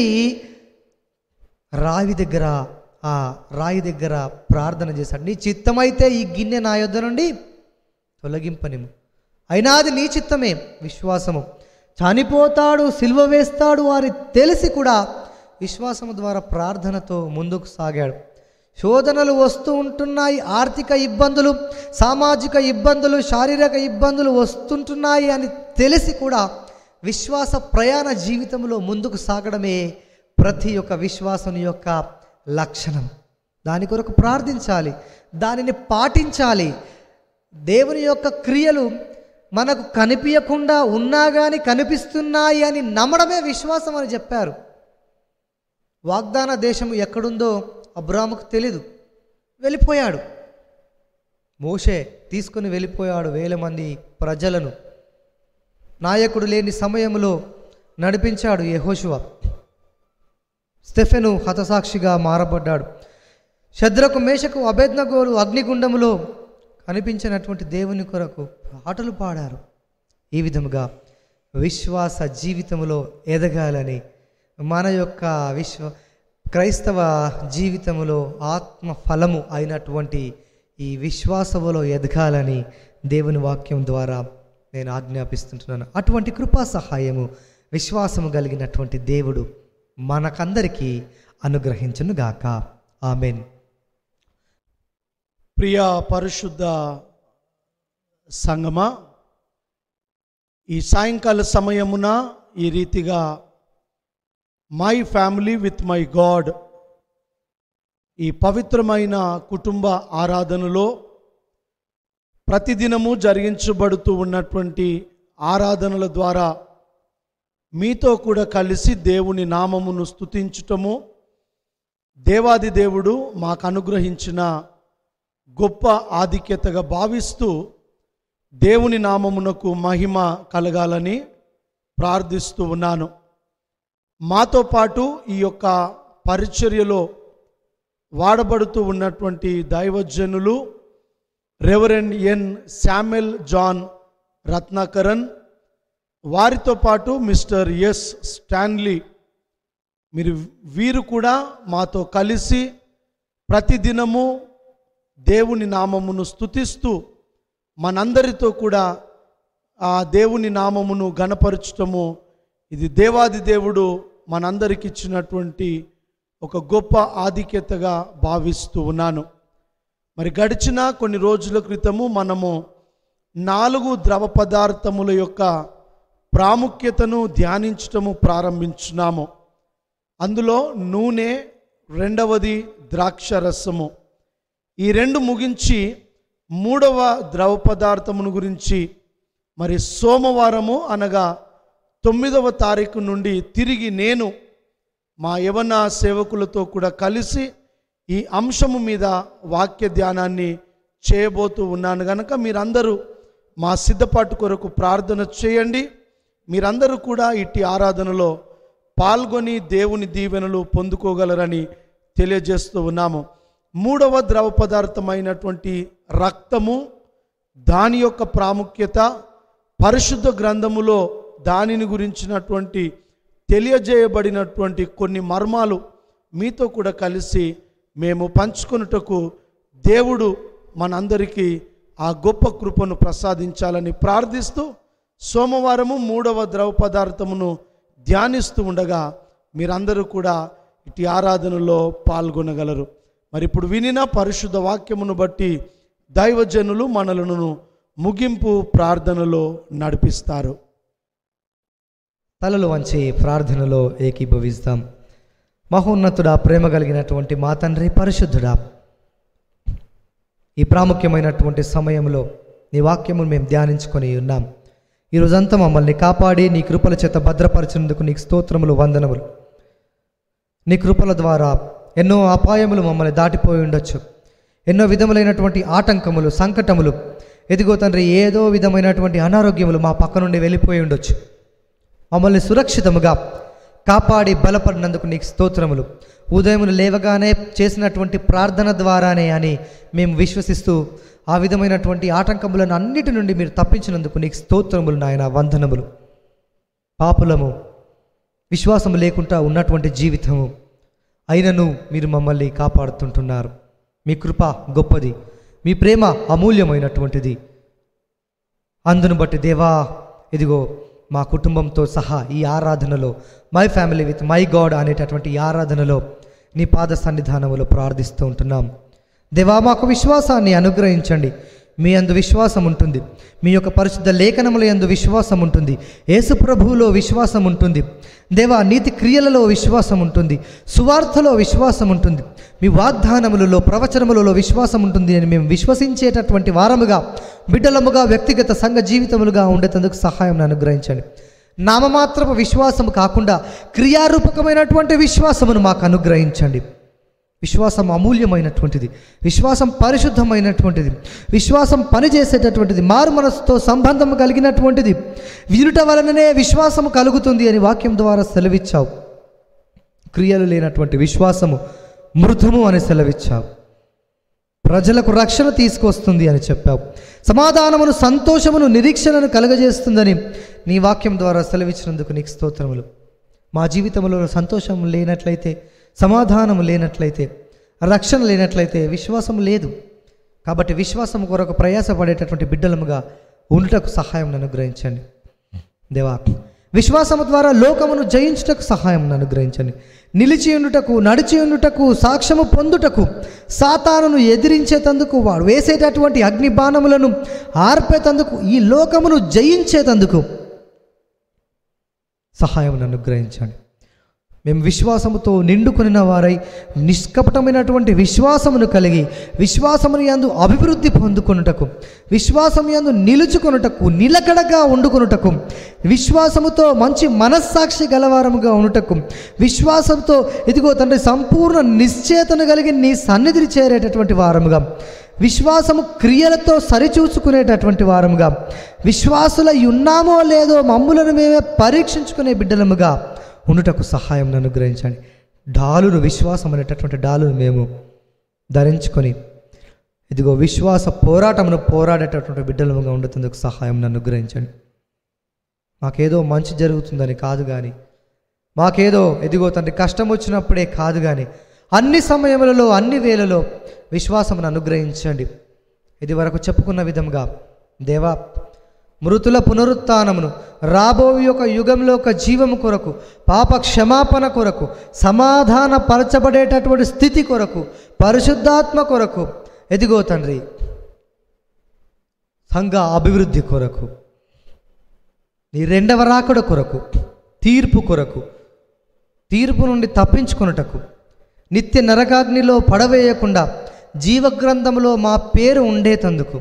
ఆ రాయి దగ్గర ప్రార్థన చేశాడు. నీ చిత్తమైతే ఈ గిన్నె నా యొద్ద నుండి తొలగింపనిము, అయినా అది నీ చిత్తమే. విశ్వాసము. చనిపోతాడు, సిలువ వేస్తాడు అని తెలిసి కూడా విశ్వాసము ద్వారా ప్రార్థనతో ముందుకు సాగాడు. శోధనలు వస్తూ ఉంటున్నాయి, ఆర్థిక ఇబ్బందులు, సామాజిక ఇబ్బందులు, శారీరక ఇబ్బందులు వస్తుంటున్నాయి అని తెలిసి కూడా విశ్వాస ప్రయాణ జీవితంలో ముందుకు సాగడమే ప్రతి ఒక్క విశ్వాసం యొక్క లక్షణం. దాని కొరకు ప్రార్థించాలి, దానిని పాటించాలి. దేవుని యొక్క క్రియలు మనకు కనిపించకుండా ఉన్నా కానీ కనిపిస్తున్నాయి అని నమ్మడమే విశ్వాసం అని చెప్పారు. వాగ్దాన దేశం ఎక్కడుందో అబ్రాముకు తెలీదు, వెళ్ళిపోయాడు. మోషే తీసుకుని వెళ్ళిపోయాడు 1000 మంది ప్రజలను. నాయకుడు లేని సమయంలో నడిపించాడు యెహోషువ. స్టెఫెను హతసాక్షిగా మారబడ్డాడు. శద్రకు, మేషకు, అబేద్నగోలు అగ్నిగుండములో కనిపించినటువంటి దేవుని కొరకు పాటలు పాడారు. ఈ విధముగా విశ్వాస జీవితంలో ఎదగాలని, మన యొక్క క్రైస్తవ జీవితంలో ఆత్మ ఫలము అయినటువంటి ఈ విశ్వాసములో ఎదగాలని దేవుని వాక్యం ద్వారా నేను ఆజ్ఞాపిస్తుంటున్నాను. అటువంటి కృపా సహాయము, విశ్వాసము కలిగినటువంటి దేవుడు మనకందరికీ అనుగ్రహించునుగాక. ఆమెన్. ప్రియ పరిశుద్ధ సంగమా, ఈ సాయంకాల సమయమున ఈ రీతిగా my family with my God, ఈ పవిత్రమైన కుటుంబ ఆరాధనలో ప్రతిదినము జరిగించబడుతూ ఉన్నటువంటి ఆరాధనల ద్వారా మీతో కూడా కలిసి దేవుని నామమును స్తుతించుటము దేవాది దేవుడు మాకు అనుగ్రహించిన గొప్ప ఆధిక్యతగా భావిస్తూ దేవుని నామమునకు మహిమ కలగాలని ప్రార్థిస్తూ ఉన్నాను. మాతో పాటు ఈ యొక్క పరిచర్యలో వాడబడుతూ ఉన్నటువంటి దైవజనులు reverend N Samuel John Ratnakaran, వారితో పాటు మిస్టర్ ఎస్ స్టాన్లీ, వీరు కూడా మాతో కలిసి ప్రతిదినము దేవుని నామమును స్తుతిస్తూ మనందరితో కూడా ఆ దేవుని నామమును గణపరచటము, ఇది దేవాది దేవుడు మనందరికి ఇచ్చినటువంటి ఒక గొప్ప ఆధిక్యతగా భావిస్తూ ఉన్నాను. మరి గడిచిన కొన్ని రోజుల క్రితము మనము 4 ద్రవ పదార్థముల యొక్క ప్రాముఖ్యతను ధ్యానించటము ప్రారంభించున్నాము. అందులో నూనె, రెండవది ద్రాక్ష రసము. ఈ 2 ముగించి 3వ ద్రవ పదార్థమును గురించి మరి సోమవారము అనగా 9వ తారీఖు నుండి తిరిగి నేను మా యవన సేవకులతో కూడా కలిసి ఈ అంశము మీద వాక్య ధ్యానాన్ని చేయబోతూ ఉన్నాను కనుక మీరందరూ మా సిద్ధపాటు కొరకు ప్రార్థన చేయండి. మీరందరూ కూడా ఇట్టి ఆరాధనలో పాల్గొని దేవుని దీవెనలు పొందుకోగలరని తెలియజేస్తూ ఉన్నాము. 3వ ద్రవ పదార్థమైనటువంటి రక్తము, దాని యొక్క ప్రాముఖ్యత, పరిశుద్ధ గ్రంథములో దానిని గురించినటువంటి తెలియజేయబడినటువంటి కొన్ని మర్మాలు మీతో కూడా కలిసి మేము పంచుకొనుటకు దేవుడు మనందరికీ ఆ గొప్ప కృపను ప్రసాదించాలని ప్రార్థిస్తూ సోమవారము 3వ ద్రవ పదార్థమును ధ్యానిస్తూ ఉండగా మీరందరూ కూడా ఇటు ఆరాధనలో పాల్గొనగలరు. మరి ఇప్పుడు వినిన పరిశుద్ధ వాక్యమును బట్టి దైవజనులు మనలను ముగింపు ప్రార్థనలో నడిపిస్తారు. తలలు వంచి ప్రార్థనలో ఏకీభవిస్తాం. మహోన్నతుడా, ప్రేమ కలిగినటువంటి మా తండ్రి పరిశుద్ధుడా, ఈ ప్రాముఖ్యమైనటువంటి సమయంలో నీ వాక్యమును మేము ధ్యానించుకొని ఉన్నాం. ఈరోజంతా మమ్మల్ని కాపాడి నీ కృపల చేత భద్రపరిచినందుకు నీకు స్తోత్రములు, వందనములు. నీ కృపల ద్వారా ఎన్నో అపాయములు మమ్మల్ని దాటిపోయి ఉండొచ్చు, ఎన్నో విధములైనటువంటి ఆటంకములు, సంకటములు, ఎదిగో తండ్రి ఏదో విధమైనటువంటి అనారోగ్యములు మా పక్క నుండి వెళ్ళిపోయి ఉండొచ్చు. మమ్మల్ని సురక్షితముగా కాపాడి బలపడినందుకు నీకు స్తోత్రములు. ఉదయమును లేవగానే చేసినటువంటి ప్రార్థన ద్వారానే అని మేము విశ్వసిస్తూ ఆ విధమైనటువంటి ఆటంకములను అన్నిటి నుండి మీరు తప్పించినందుకు నీకు స్తోత్రములు నాయన, వందనములు. పాపులము, విశ్వాసము లేకుండా ఉన్నటువంటి జీవితము అయినను మీరు మమ్మల్ని కాపాడుతుంటున్నారు. మీ కృప గొప్పది, మీ ప్రేమ అమూల్యమైనటువంటిది. అందును బట్టి దేవా, ఇదిగో మా కుటుంబంతో సహా ఈ ఆరాధనలో my family with my God అనేటటువంటి ఈ ఆరాధనలో నీ పాద సన్నిధానములో ప్రార్థిస్తూ ఉంటున్నాం. దేవా, మాకు విశ్వాసాన్ని అనుగ్రహించండి. మీ యందు విశ్వాసం ఉంటుంది, మీ యొక్క పరిశుద్ధ లేఖనముల యందు విశ్వాసం ఉంటుంది, యేసు ప్రభువులో విశ్వాసం ఉంటుంది. దేవా, నీతి క్రియలలో విశ్వాసం ఉంటుంది, సువార్తలో విశ్వాసం ఉంటుంది, మీ వాగ్దానములలో, ప్రవచనములలో విశ్వాసం ఉంటుంది అని మేము విశ్వసించేటటువంటి వారముగా, బిడ్డలముగా, వ్యక్తిగత సంఘ జీవితములుగా ఉండేందుకు సహాయం అనుగ్రహించండి. నామమాత్రపు విశ్వాసము కాకుండా క్రియారూపకమైనటువంటి విశ్వాసమును మాకు అనుగ్రహించండి. విశ్వాసం అమూల్యమైనటువంటిది, విశ్వాసం పరిశుద్ధమైనటువంటిది, విశ్వాసం పనిచేసేటటువంటిది, మారు మనసుతో సంబంధం కలిగినటువంటిది. వినుట వలననే విశ్వాసము కలుగుతుంది అని వాక్యం ద్వారా సెలవిచ్చావు. క్రియలు లేనటువంటి విశ్వాసము మృతము అని సెలవిచ్చావు. ప్రజలకు రక్షణ తీసుకొస్తుంది అని చెప్పావు. సమాధానమును, సంతోషమును, నిరీక్షణను కలుగజేస్తుందని నీ వాక్యం ద్వారా సెలవిచ్చినందుకు నీకు స్తోత్రములు. మా జీవితంలో సంతోషం లేనట్లయితే, సమాధానం లేనట్లయితే, రక్షణ లేనట్లయితే విశ్వాసం లేదు. కాబట్టి విశ్వాసం కొరకు ప్రయాసపడేటటువంటి బిడ్డలముగా ఉండుటకు సహాయం అనుగ్రహించండి. దేవా, విశ్వాసము ద్వారా లోకమును జయించుటకు సహాయం అనుగ్రహించండి. నిలిచి ఉండుటకు, నడిచి ఉండుటకు, సాక్ష్యము పొందుటకు, సాతానును ఎదిరించేతందుకు, వాడు వేసేటటువంటి అగ్ని బాణములను ఆర్పేతందుకు, ఈ లోకమును జయించేతందుకు సహాయం అనుగ్రహించండి. మేము విశ్వాసముతో నిండుకొనిన వారై నిష్కపటమైనటువంటి విశ్వాసమును కలిగి, విశ్వాసమును యందు అభివృద్ధి పొందుకొనుటకు, విశ్వాసము యందు నిలుచుకొనుటకు, నిలకడగా వండుకొనుటకు, విశ్వాసముతో మంచి మనస్సాక్షి గలవారముగా ఉండుటకు, విశ్వాసంతో ఇదిగో తండ్రి సంపూర్ణ నిశ్చేతన కలిగి నీ సన్నిధిని చేరేటటువంటి వారముగా, విశ్వాసము క్రియలతో సరిచూసుకునేటటువంటి వారముగా, విశ్వాసులై ఉన్నామో లేదో మమ్ములను మేమే పరీక్షించుకునే బిడ్డలముగా ఉండుటకు సహాయం అనుగ్రహించండి. డాలును, విశ్వాసం అనేటటువంటి డాలును మేము ధరించుకొని ఇదిగో విశ్వాస పోరాటమును పోరాడేటటువంటి బిడ్డలముగా ఉండేందుకు సహాయం అనుగ్రహించండి. మాకేదో మంచి జరుగుతుందని కాదు కానీ, మాకేదో ఇదిగో తండ్రి కష్టం వచ్చినప్పుడే కాదు కానీ, అన్ని సమయములలో, అన్ని వేళలో విశ్వాసమును అనుగ్రహించండి. ఇది వరకు చెప్పుకున్న విధంగా దేవా, మృతుల పునరుత్థానమును, రాబోయే యొక్క యుగంలో ఒక జీవము కొరకు, పాప క్షమాపణ కొరకు, సమాధాన పరచబడేటటువంటి స్థితి కొరకు, పరిశుద్ధాత్మ కొరకు, ఎదిగో తండ్రి సంఘ అభివృద్ధి కొరకు, నీ రెండవ రాకడ కొరకు, తీర్పు కొరకు, తీర్పు నుండి తప్పించుకొనుటకు, నిత్య నరకాగ్నిలో పడవేయకుండా జీవగ్రంథములో మా పేరు ఉండేతందుకు,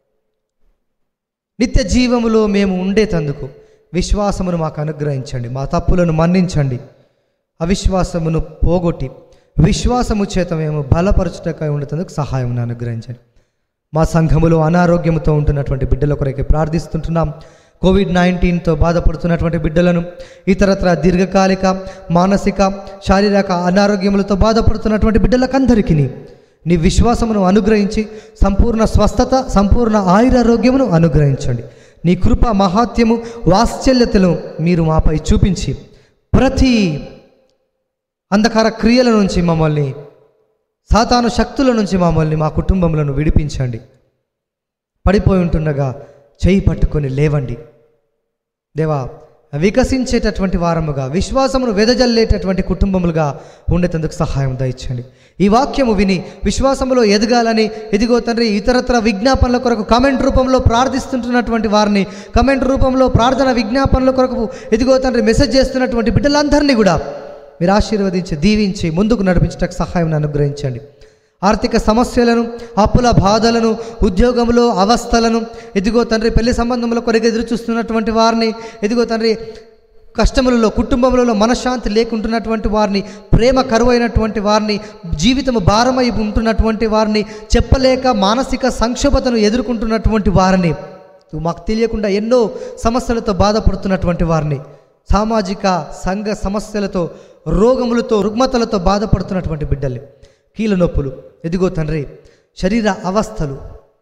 నిత్య జీవములో మేము ఉండేతందుకు విశ్వాసమును మాకు అనుగ్రహించండి. మా తప్పులను మన్నించండి. అవిశ్వాసమును పోగొట్టి విశ్వాసము చేత మేము బలపరచుటకై ఉండేందుకు సహాయం అనుగ్రహించండి. మా సంఘములో అనారోగ్యముతో ఉంటున్నటువంటి బిడ్డల కొరకే ప్రార్థిస్తుంటున్నాం. కోవిడ్-19తో బాధపడుతున్నటువంటి బిడ్డలను, ఇతరత్ర దీర్ఘకాలిక, మానసిక, శారీరక అనారోగ్యములతో బాధపడుతున్నటువంటి బిడ్డలకందరికీ నీ విశ్వాసమును అనుగ్రహించి సంపూర్ణ స్వస్థత, సంపూర్ణ ఆయురారోగ్యమును అనుగ్రహించండి. నీ కృప, మహాత్యము, వాత్సల్యతను మీరు మాపై చూపించి ప్రతి అంధకార క్రియల నుంచి మమ్మల్ని, సాతాను శక్తుల నుంచి మమ్మల్ని, మా కుటుంబములను విడిపించండి. పడిపోయి ఉంటుండగా చేయి పట్టుకొని లేవండి. దేవా, వికసించేటటువంటి వారముగా, విశ్వాసమును వెదజల్లేటటువంటి కుటుంబములుగా ఉండేందుకు సహాయం దయచండి. ఈ వాక్యము విని విశ్వాసములో ఎదగాలని ఇదిగో తండ్రి ఇతరత్ర విజ్ఞాపనల కొరకు కామెంట్ రూపంలో ప్రార్థిస్తుంటున్నటువంటి వారిని, కామెంట్ రూపంలో ప్రార్థన విజ్ఞాపనల కొరకు ఇదిగో తండ్రి మెసేజ్ చేస్తున్నటువంటి బిడ్డలందరినీ కూడా మీరు ఆశీర్వదించి దీవించి ముందుకు నడిపించడానికి సహాయం అనుగ్రహించండి. ఆర్థిక సమస్యలను, అప్పుల బాధలను, ఉద్యోగంలో అవస్థలను, ఇదిగో తండ్రి పెళ్లి సంబంధముల కొరకు ఎదురు చూస్తున్నటువంటి వారిని, ఇదిగో తండ్రి కష్టములలో, కుటుంబములలో మనశ్శాంతి లేకుంటున్నటువంటి వారిని, ప్రేమ కరువైనటువంటి వారిని, జీవితము భారమై ఉంటున్నటువంటి వారిని, చెప్పలేక మానసిక సంక్షోభతను ఎదుర్కొంటున్నటువంటి వారిని, మాకు తెలియకుండా ఎన్నో సమస్యలతో బాధపడుతున్నటువంటి వారిని, సామాజిక సంఘ సమస్యలతో, రోగములతో, రుగ్మతలతో బాధపడుతున్నటువంటి బిడ్డల్ని, కీళ్ళ నొప్పులు, ఎదిగో తండ్రి శరీర అవస్థలు,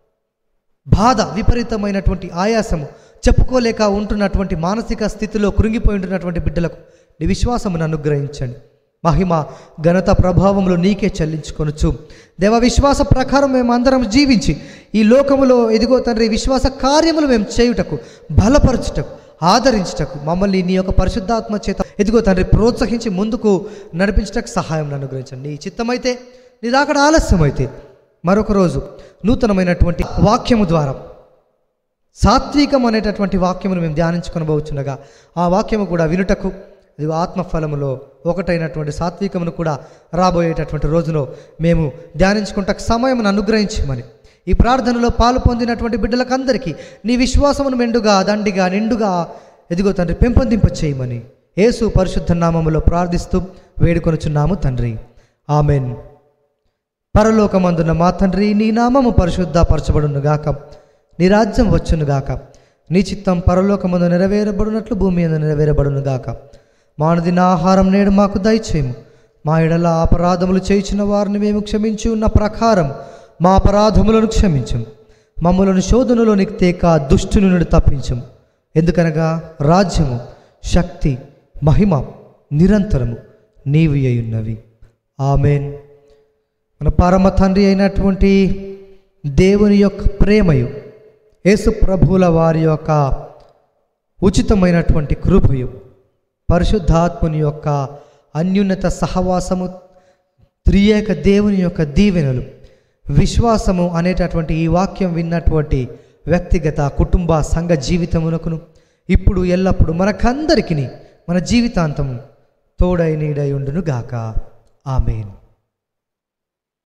బాధ, విపరీతమైనటువంటి ఆయాసము, చెప్పుకోలేక ఉంటున్నటువంటి మానసిక స్థితిలో కృంగిపోయి ఉంటున్నటువంటి బిడ్డలకు నీ విశ్వాసమును అనుగ్రహించండి. మహిమ ఘనత ప్రభావములు నీకే చెల్లించుకొనొచ్చు దేవ. విశ్వాస ప్రకారం మేము అందరం జీవించి ఈ లోకములో ఎదిగో తండ్రి విశ్వాస కార్యములు మేము చేయుటకు, బలపరచుటకు, ఆదరించుటకు మమ్మల్ని నీ యొక్క పరిశుద్ధాత్మ చేత ఎదిగో తండ్రి ప్రోత్సహించి ముందుకు నడిపించటకు సహాయం అనుగ్రహించండి. నీ చిత్తమైతే, నీ రాకడ ఆలస్యమైతే మరొక రోజు నూతనమైనటువంటి వాక్యము ద్వారా సాత్వికం అనేటటువంటి వాక్యమును మేము ధ్యానించుకొనబోచుండగా ఆ వాక్యము కూడా వినుటకు, ఇది ఆత్మఫలములో ఒకటైనటువంటి సాత్వికమును కూడా రాబోయేటటువంటి రోజులో మేము ధ్యానించుకుంటకు సమయమును అనుగ్రహించమని, ఈ ప్రార్థనలో పాలు పొందినటువంటి బిడ్డలకందరికీ నీ విశ్వాసమును మెండుగా, దండిగా, నిండుగా ఎదిగో తండ్రి పెంపొందింప చేయమని యేసు పరిశుద్ధ నామములో ప్రార్థిస్తూ వేడుకొనుచున్నాము తండ్రి. ఆమెన్. పరలోకమందున్న మా తండ్రి, నీ నామము పరిశుద్ధపరచబడునుగాక, నీ రాజ్యం వచ్చునుగాక, నీ చిత్తం పరలోకమందు నెరవేరబడినట్లు భూమి మీద నెరవేరబడునుగాక. మా అనుదిన ఆహారం నేడు మాకు దయచేయము. మా ఎడల అపరాధములు చేయించిన వారిని మేము క్షమించి ఉన్న ప్రకారం మా అపరాధములను క్షమించము. మమ్మలను శోధనలోనికి తేక దుష్టుని నుండి తప్పించము. ఎందుకనగా రాజ్యము, శక్తి, మహిమ నిరంతరము నీవి అయ్యున్నవి. ఆమెన్. మన పరమ తండ్రి అయినటువంటి దేవుని యొక్క ప్రేమయు, యేసు ప్రభువుల వారి యొక్క ఉచితమైనటువంటి కృపయు, పరిశుద్ధాత్ముని యొక్క అన్యున్నత సహవాసము, త్రియేక దేవుని యొక్క దీవెనలు, విశ్వాసము అనేటటువంటి ఈ వాక్యం విన్నటువంటి వ్యక్తిగత, కుటుంబ, సంఘ జీవితమునకును ఇప్పుడు ఎల్లప్పుడు మనకందరికీ మన జీవితాంతము తోడై నీడై ఉండును గాక. ఆమేన్.